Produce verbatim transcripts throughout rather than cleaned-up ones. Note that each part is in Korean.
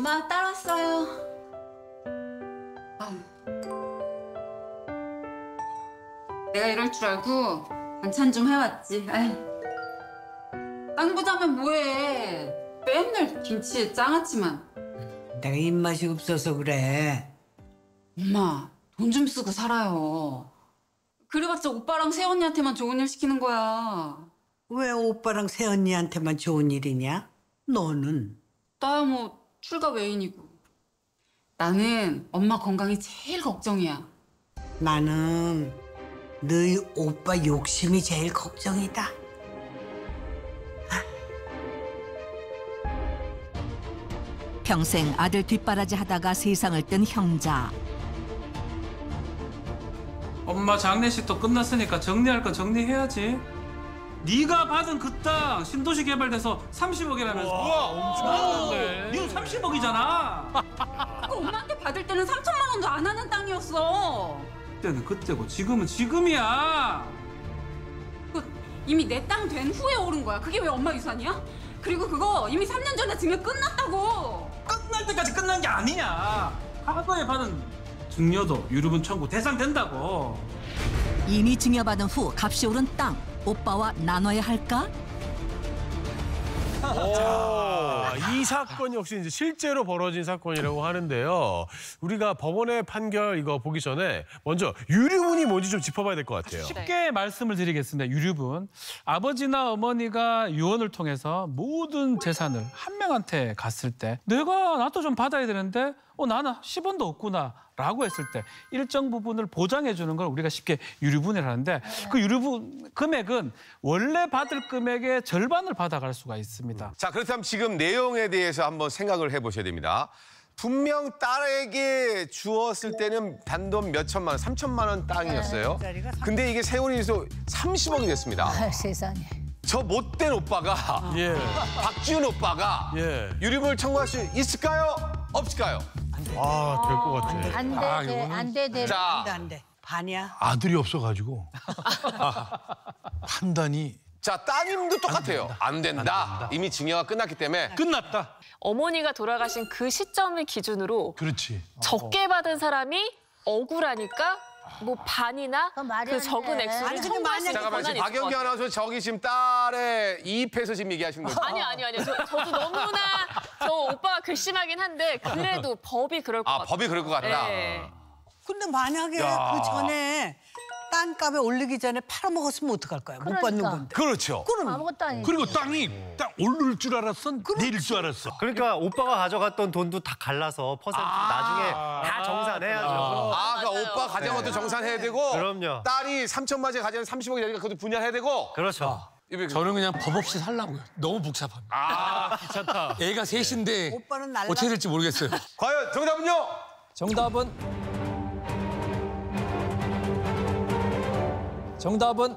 엄마 따랐어요. 아. 내가 이럴 줄 알고 반찬 좀 해왔지. 아이. 땅 보자면 뭐해. 맨날 김치에 장아찌만. 내가 입맛이 없어서 그래. 엄마, 돈 좀 쓰고 살아요. 그래봤자 오빠랑 새언니한테만 좋은 일 시키는 거야. 왜 오빠랑 새언니한테만 좋은 일이냐? 너는? 나야 뭐 출가 외인이고. 나는 엄마 건강이 제일 걱정이야. 나는 너희 오빠 욕심이 제일 걱정이다. 평생 아들 뒷바라지 하다가 세상을 뜬 형자. 엄마 장례식도 끝났으니까 정리할 거 정리해야지. 네가 받은 그 땅 신도시 개발돼서 삼십억이라면서. 우와, 엄청 많은데. 니는 삼십억이잖아. 그 엄마한테 받을 때는 삼천만 원도 안 하는 땅이었어. 그때는 그때고 지금은 지금이야. 그 이미 내 땅 된 후에 오른 거야. 그게 왜 엄마 유산이야? 그리고 그거 이미 삼 년 전에 증여 끝났다고. 끝날 때까지 끝난 게 아니냐. 과거에 받은 증여도 유류분 청구 대상 된다고. 이미 증여받은 후 값이 오른 땅. 오빠와 나눠야 할까? 자, 이 사건 역시 이제 실제로 벌어진 사건이라고 하는데요. 우리가 법원의 판결 이거 보기 전에 먼저 유류분이 뭔지 좀 짚어봐야 될 것 같아요. 쉽게 말씀을 드리겠습니다. 유류분. 아버지나 어머니가 유언을 통해서 모든 재산을 한 명한테 갔을 때 내가 나도 좀 받아야 되는데 어 나는 십 원도 없구나 라고 했을 때 일정 부분을 보장해 주는 걸 우리가 쉽게 유류분이라고 하는데 그 유류분 금액은 원래 받을 금액의 절반을 받아갈 수가 있습니다. 자, 그렇다면 지금 내용에 대해서 한번 생각을 해보셔야 됩니다. 분명 딸에게 주었을 때는 단돈 몇 천만 원, 삼천만 원 땅이었어요. 근데 이게 세월이 돼서 삼십억이 됐습니다. 아, 세상에. 저 못된 오빠가, 예. 박지훈 오빠가 예. 유류분을 청구할 수 있을까요? 없을까요? 아, 될 것 같아. 안 돼, 아, 돼, 이거는- 안 돼, 돼. 자, 안 돼, 안 돼. 반이야. 아들이 없어가지고 판단이 자, 따님도 똑같아요. 안 된다. 안 된다. 이미 증여가 끝났기 때문에. 끝났다. 어머니가 돌아가신 그 시점을 기준으로 그렇지. 적게 받은 사람이 억울하니까 뭐 반이나 그건 말이 그 안 적은 돼. 액수를 아니, 근데 청구할 수 있는 잠깐만, 권한이 지금 있을 것 박영기 같아요. 아나운서 저기 지금 딸에 이입해서 지금 얘기하시는 거죠? 아니요, 아니요, 아니요. 저, 저도 너무나 저 오빠가 괘씸하긴 한데 그래도 법이 그럴 것 아, 같아요. 법이 그럴 것 같다. 네. 근데 만약에 야. 그 전에 땅값에 올리기 전에 팔아먹었으면 어떡할 거야? 못 받는 그러니까. 건데. 그렇죠. 그럼 아무것도 아니지. 그리고 땅이 땅 오를 줄 알았어? 내릴 줄 알았어. 그러니까 오빠가 가져갔던 돈도 다 갈라서 퍼센트 나중에 다 정산해야죠. 아, 그러니까 맞아요. 오빠 가져간 것도 정산해야 되고 그럼요. 딸이 삼천만 원짜리 가져간 삼십억이 되니까 그것도 분할해야 되고 그렇죠. 저는 그냥 법 없이 살라고요. 너무 복잡합니다. 아, 귀찮다. 애가 셋인데 오빠는 날라. 어떻게 될지 모르겠어요. 과연 정답은요? 정답은 정답은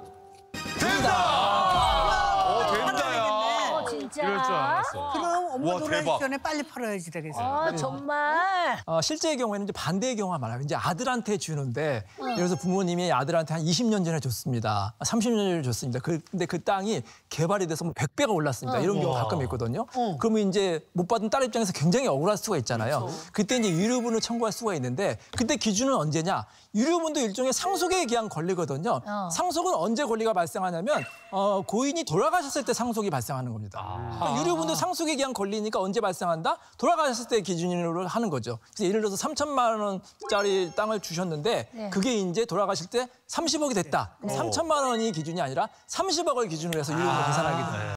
된다! 어, 된다야. 어, 진짜. 이럴 줄 알았어. 그럼 엄마 우와, 돌아가기 대박. 전에 빨리 팔아야지 되겠어. 아, 정말. 어, 실제의 경우에는 이제 반대의 경우가 많아요. 이제 아들한테 주는데 예를 들어서 부모님이 아들한테 한 이십 년 전에 줬습니다. 삼십 년 전에 줬습니다. 그, 근데 그 땅이 개발이 돼서 뭐 백 배가 올랐습니다. 이런 경우가 가끔 있거든요. 그러면 이제 못 받은 딸 입장에서 굉장히 억울할 수가 있잖아요. 그때 이제 유류분을 청구할 수가 있는데 그때 기준은 언제냐? 유류분도 일종의 상속에 기한 권리거든요. 어. 상속은 언제 권리가 발생하냐면 어, 고인이 돌아가셨을 때 상속이 발생하는 겁니다. 그러니까 유류분도 상속에 기한 권리니까 언제 발생한다? 돌아가셨을 때 기준으로 하는 거죠. 그래서 예를 들어서 삼천만 원짜리 땅을 주셨는데 네. 그게 이제 돌아가실 때 삼십억이 됐다. 그럼 삼천만 원이 기준이 아니라 삼십억을 기준으로 해서 유류분을 계산하게 됩니다.